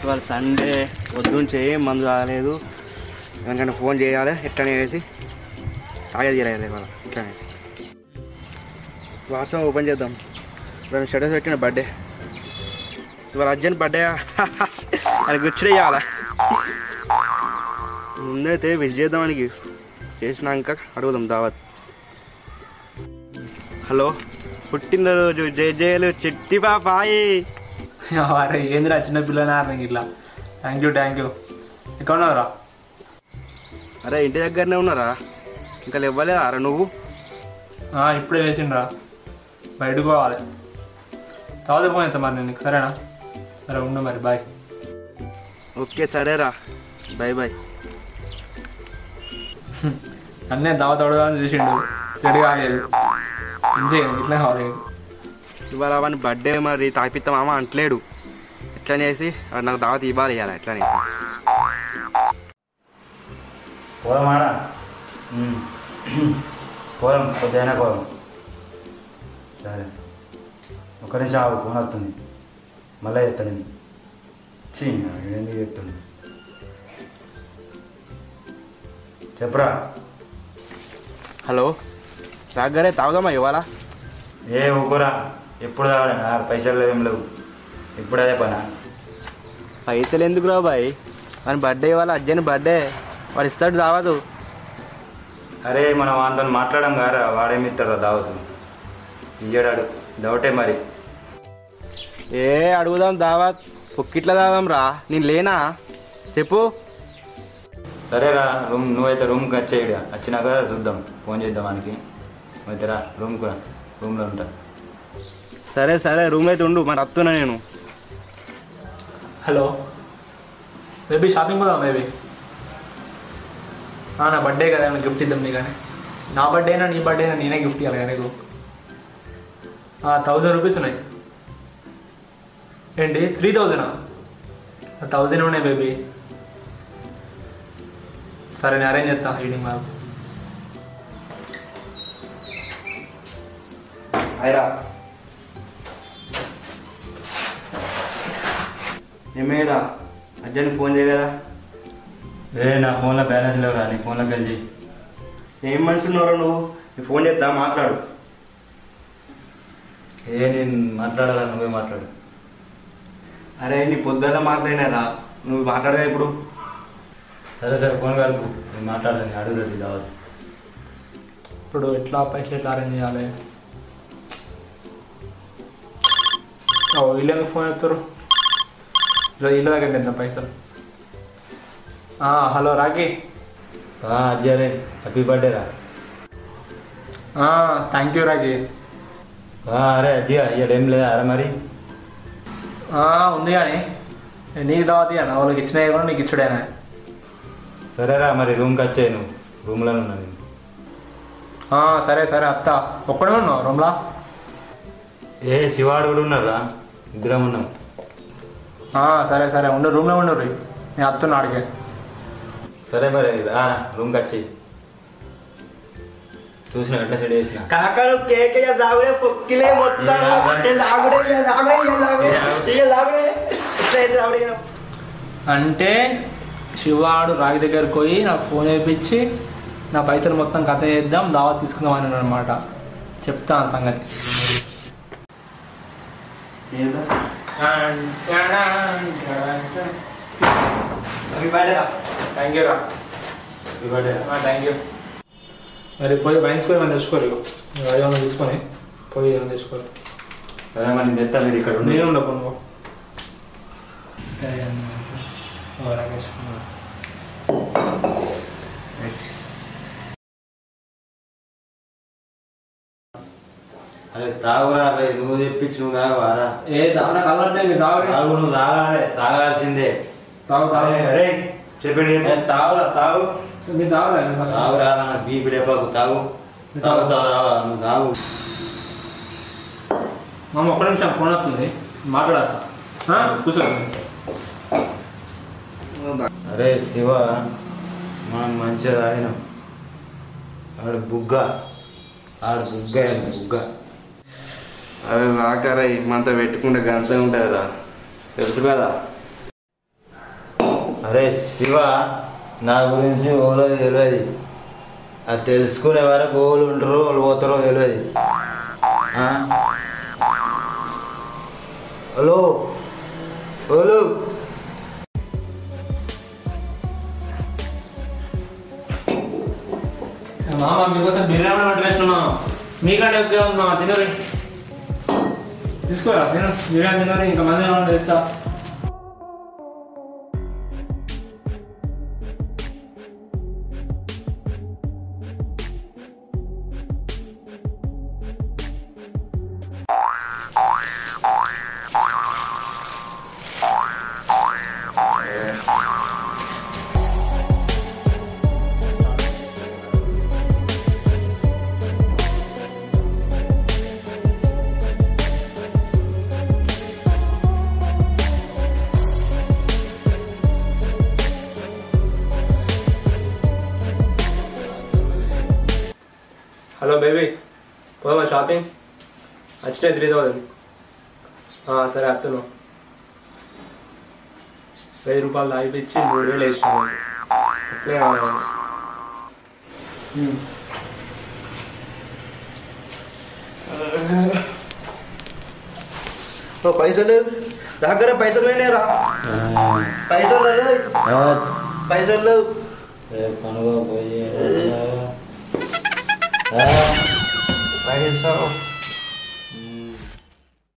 ఇవాళ సండే పొద్దుంచి ఏం మందు తాగలేదు. ఎందుకంటే ఫోన్ చేయాలి ఎట్లనే వేసి తాగేది తీరాలి ఇవాళ ఎట్లనే వేసి. వాట్సాప్ ఓపెన్ చేద్దాం. ఇప్పుడు స్టేటస్ పెట్టిన బర్త్డే. ఇవాళ అర్జెంట్ బర్త్డే అది గుర్తు చేయాలా. ముందైతే విష్ చేద్దాం మనకి. చేసినాక అడుగుదాం దావత్. హలో, పుట్టినరోజు జయలు చిట్టి పాపాయి. అరే ఏందిరా చిన్న పిల్లనా ఇట్లా. Thank you. ఎక్కడ ఉన్నావురా? అరే ఇంటి దగ్గరనే ఉన్నారా? ఇంకా ఇవ్వలేదా రా నువ్వు? ఇప్పుడే వేసిండ్రా, బయటకు పోవాలి. తర్వాత ఫోన్ చేస్తా మరి నేను. సరేనా? సరే ఉండు మరి, బాయ్. ఓకే సరేరా, బాయ్. అన్నీ దావత్ అడగాలని చూసిండు, సెట్ కాలేదు. ఇట్లా కావాలి. ఇవాళ అవన్నీ బర్త్డే మరి తాపిస్తామా అంటలేడు. ఎట్లనే వేసి నాకు దావత్ ఇవ్వాలి ఇవ్వాలి ఎట్లనే. పోదామాడా? పోదాం, కొద్దిగా పోదాం. సరే ఒక నిమిషం ఆవు, ఫోన్ వస్తుంది, మళ్ళీ చెప్తాను. ఎందుకు చెప్తాను చెప్పరా. హలో రాగారే, తాగుదామా ఇవాళ? ఏ ఊరుకోరా, ఎప్పుడు తాగలే, పైసలు ఏం లేవు. ఇప్పుడు అదే పనా? పైసలు ఎందుకు రావు బాయ్? మన బర్త్డే ఇవాళ అర్జెంట్ బర్త్డే, వాడు ఇస్తాడు దావతు. అరే మనం వాడితో మాట్లాడడం కారా, వాడేమి ఇస్తారా దావతు? ఇయ్యడాడు డౌటే మరి. అడుగుదాం దావత్. పొక్కిట్లా తాగుదాం రా, నేను లేనా చెప్పు. సరేరా, నువ్వైతే రూమ్కి వచ్చేయడా, వచ్చినాక చూద్దాం, ఫోన్ చేద్దాం వానికి. అయితే రా రూమ్లో ఉంటా. సరే రూమ్ అయితే ఉండు, మరి వస్తున్నా నేను. హలో, మేబీ షాపింగ్ పోదాం మేబీ. నా బర్త్డే కదా, ఏమైనా గిఫ్ట్ ఇద్దాం నీ. కానీ నా బర్త్డేనా నీ బర్త్డేనా నేనే గిఫ్ట్ ఇవ్వాలి కానీ నీకు. 1000 రూపీస్ ఉన్నాయి. ఏంటి 3000? 1000 ఉన్నాయి బేబీ. సరే నేను అరేంజ్ చేస్తా ఈవినింగ్ మాకు. అయిరా ఏమేరా అర్జెంట్ ఫోన్ చేయలేదా? నా ఫోన్లో బ్యాలెన్స్ లేవురా, నీ ఫోన్లోకి వెళ్ళి. ఏం మనిషి ఉన్నారా నువ్వు? నీ ఫోన్ చేస్తా, మాట్లాడు. నేను మాట్లాడాలా? నువ్వే మాట్లాడు. అరే నీ పొద్దున్న మాట్లాడినారా, నువ్వు మాట్లాడగా ఇప్పుడు. సరే ఫోన్ కలుపు, నేను మాట్లాడతాను, అడుగుతుంది దావత్. ఇప్పుడు ఎట్లా పైసలు ఎట్లా అరేంజ్ చేయాలి? వీళ్ళకి ఫోన్ చేస్తారు, వీళ్ళ దగ్గర ఎంత పైసలు. Hello Rocky. అజ్జీ, అరే హ్యాపీ బర్త్డే రా. Thank you Rocky. అరే అజ్జీ, ఇవాళ ఏం లేదా అరే మరి? ఉంది కానీ నీకు దావత్ అన్న, వాళ్ళకి ఇచ్చినా కూడా నీకు ఇచ్చుడేనా. సరేరా మరి రూమ్కి వచ్చాయి, నువ్వు రూమ్లోనే ఉన్నా నేను. సరే అత్త. ఒక్కడే ఉన్నావు రూమ్లా? శివాడు కూడా ఉన్నారా, ఇద్దరం ఉన్నాం. సరే ఉండు, రూమ్లో ఉండు. నేను అత్తున్నా అడిగే. సరే మరి రూమ్కి వచ్చాయి. చూసిన ఎట్లా సెట్ చేసిన కాకలు కేక్ లాగుడే పొక్కిలే మొత్తం అంటే శివాడు రాగి దగ్గరకు పోయి నాకు ఫోన్ వేయించి నా పైసలు మొత్తం కథ చేద్దాం, దావత్ తీసుకుందాం అని అనమాట. చెప్తాను సంగతి. థ్యాంక్ యూ రా. Thank you. మరి పోయి వైన్స్ పోయి మనం తెచ్చుకోరు, ఏమన్నా తీసుకొని పోయి ఏమైనా తెచ్చుకోరు. సరే మరి నేను తెస్తా, మీరు ఇక్కడ నేను ఉండకు నువ్వు. అరే తాగురా, నువ్వు తెప్పించి నువ్వు తాగువారా? నువ్వు తాగాల్సిందే. అరే చెప్పండి, తాగు తాగురా, బీపీ డెబ్బాకు తాగు. నువ్వు తాగు. మామ ఒక్క నిమిషం ఫోన్ వస్తుంది, మాట్లాడతా. కూర్చో. అరే శివ, మనం మంచిగా తాగినాం. ఆడు బుగ్గ. అరే రాకరా, మనతో పెట్టుకుంటే గంత ఉంటుంది కదా, తెలుసు కదా. అరే శివ, నా గురించి ఓలో తెలియదు. అది తెలుసుకునే వరకు ఓళ్ళు ఉంటారో వాళ్ళు పోతారో తెలియదు. హలో ఓలు, మామ మీకోసం బిర్యానీ వంట వేసినా. మీకంటే ఎక్కువ ఉంది మామ, తినరు. తీసుకోరా తిను, బిర్యానీ తినరు. ఇంకా మంది వంట తెస్తా. హలో బేబీ, పోదామా షాపింగ్? వచ్చిన 3000. సరే అత్తను. 1000 రూపాయలు తాగిపించి 3000 వేసినాను. అట్లే పైసలు దగ్గర పైసలు పోయినారా? పైసలు పైసలు పనుగా పోయి పైసలు